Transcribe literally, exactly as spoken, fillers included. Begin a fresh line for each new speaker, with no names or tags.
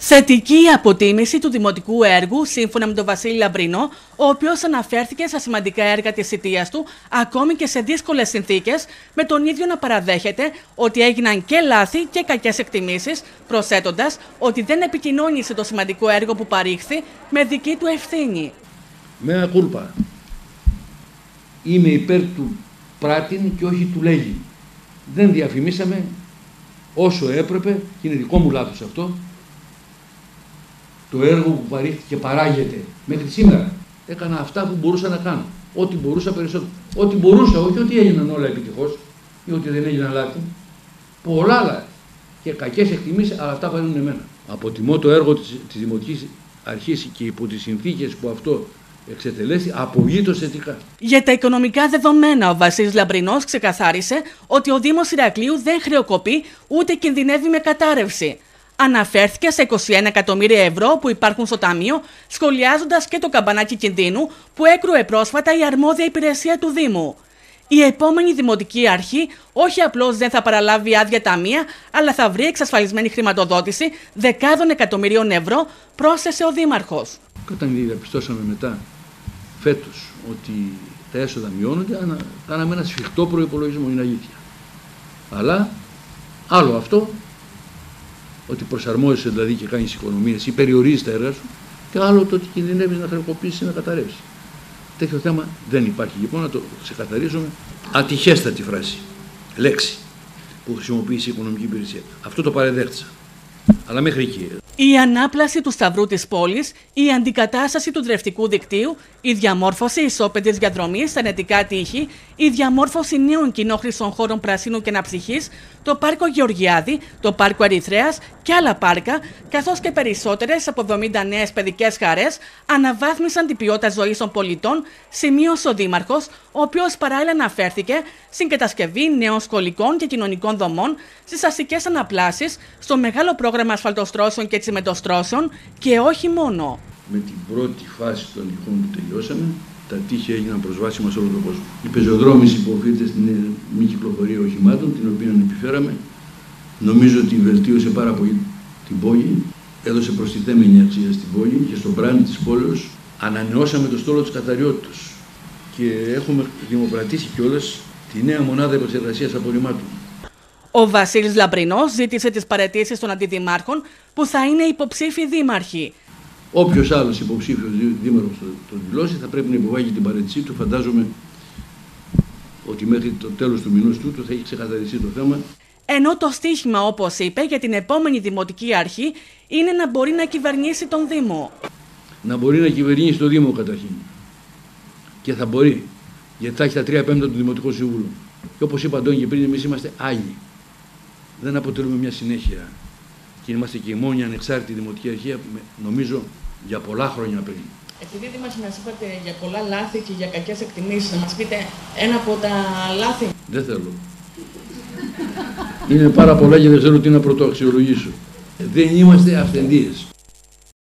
Θετική αποτίμηση του δημοτικού έργου, σύμφωνα με τον Βασίλη Λαμπρινό, ο οποίος αναφέρθηκε στα σημαντικά έργα της θητείας του, ακόμη και σε δύσκολες συνθήκες, με τον ίδιο να παραδέχεται ότι έγιναν και λάθη και κακές εκτιμήσεις, προσθέτοντας ότι δεν επικοινώνησε το σημαντικό έργο που παρήχθη με δική του ευθύνη.
Μέα κούλπα. Είμαι υπέρ του πράτην και όχι του λέγει. Δεν διαφημίσαμε όσο έπρεπε, και είναι δικό μου λάθος αυτό, το έργο που παρήχθηκε και παράγεται μέχρι σήμερα. Έκανα αυτά που μπορούσα να κάνω. Ό,τι μπορούσα περισσότερο. Ό,τι μπορούσα, όχι ότι έγιναν όλα επιτυχώς ή ότι δεν έγιναν λάθη. Πολλά λάθη και κακές εκτιμήσεις, αλλά αυτά παρέχουν εμένα. Αποτιμώ το έργο της, της Δημοτικής Αρχής και υπό τις συνθήκες που αυτό εξετελέσει, απογείτως θετικά.
Για τα οικονομικά δεδομένα, ο Βασίλης Λαμπρινός ξεκαθάρισε ότι ο Δήμος Ηρακλείου δεν χρεοκοπεί ούτε κινδυνεύει με κατάρρευση. Αναφέρθηκε σε είκοσι ένα εκατομμύρια ευρώ που υπάρχουν στο Ταμείο, σχολιάζοντας και το καμπανάκι κινδύνου που έκρουε πρόσφατα η αρμόδια υπηρεσία του Δήμου. Η επόμενη Δημοτική Αρχή όχι απλώς δεν θα παραλάβει άδεια ταμεία, αλλά θα βρει εξασφαλισμένη χρηματοδότηση δεκάδων εκατομμυρίων ευρώ, πρόσθεσε ο Δήμαρχος.
Όταν διαπιστώσαμε μετά φέτος ότι τα έσοδα μειώνονται, κάναμε ένα σφιχτό προϋπολογισμό, είναι αλήθεια. Αλλά άλλο αυτό, ότι προσαρμόζεσαι δηλαδή και κάνεις οικονομίες ή περιορίζεις τα έργα σου, και άλλο το ότι κινδυνεύεις να χρεοκοπήσεις ή να καταρρεύσεις. Τέτοιο θέμα δεν υπάρχει. Λοιπόν, να το ξεκαθαρίσουμε. Ατυχέστατη φράση, λέξη που χρησιμοποιήσει η οικονομική υπηρεσία. Αυτό το παρεδέχτησα. Αλλά μέχρι εκεί.
Η ανάπλαση του σταυρού της πόλης, η αντικατάσταση του δρευτικού δικτύου, η διαμόρφωση ισόπεδης διαδρομής στα νετικά τείχη, η διαμόρφωση νέων κοινόχρηστων χώρων πρασίνου και αναψυχής, το πάρκο Γεωργιάδη, το πάρκο Ερυθρέας και άλλα πάρκα, καθώς και περισσότερες από εβδομήντα νέες παιδικές χαρές, αναβάθμισαν την ποιότητα ζωής των πολιτών, σημείωσε ο Δήμαρχος, ο οποίος παράλληλα αναφέρθηκε στην κατασκευή νέων σχολικών και κοινωνικών δομών, στις αστικές αναπλάσεις, στο μεγάλο πρόγραμμα ασφαλτοστρώσεων και τσιμεντοστρώσεων και όχι μόνο.
Με την πρώτη φάση των τυχών που τελειώσαμε, τα τείχη έγιναν προσβάσιμα σε όλο τον κόσμο. Η πεζοδρόμηση που οφείλεται στην μη κυκλοφορία οχημάτων, την οποία επιφέραμε, νομίζω ότι βελτίωσε πάρα πολύ την πόλη, έδωσε προστιθέμενη αξία στην πόλη και στο μπράντι της πόλεως. Ανανεώσαμε το στόλο της Καταριότητος και έχουμε δημοπρατήσει κιόλας τη νέα μονάδα επεξεργασίας απορριμμάτων.
Ο Βασίλης Λαμπρινός ζήτησε τις παραιτήσεις των αντιδημάρχων που θα είναι υποψήφιοι δήμαρχοι.
Όποιος άλλος υποψήφιος δήμαρχος το δηλώσει θα πρέπει να υποβάλει την παραίτησή του. Φαντάζομαι ότι μέχρι το τέλος του μηνός τούτου θα έχει ξεκαθαριστεί το θέμα.
Ενώ το στίχημα, όπως είπε, για την επόμενη Δημοτική Αρχή είναι να μπορεί να κυβερνήσει τον Δήμο.
Να μπορεί να κυβερνήσει τον Δήμο καταρχήν. Και θα μπορεί, γιατί θα έχει τα τρία πέμπτα του Δημοτικού Συμβούλου. Και όπως είπα Αντώνη και πριν, εμείς είμαστε άλλοι. Δεν αποτελούμε μια συνέχεια. Και είμαστε και η μόνη ανεξάρτητη Δημοτική Αρχή, νομίζω, για πολλά χρόνια πριν.
Επειδή Δήμαρχε μας είπατε για πολλά λάθη και για κακές εκτιμήσεις, να μας πείτε ένα από τα λάθη.
Δεν θέλω. Είναι πάρα πολλά και δεν ξέρω τι να πρωτοαξιολογήσω. Δεν είμαστε αυθεντίες.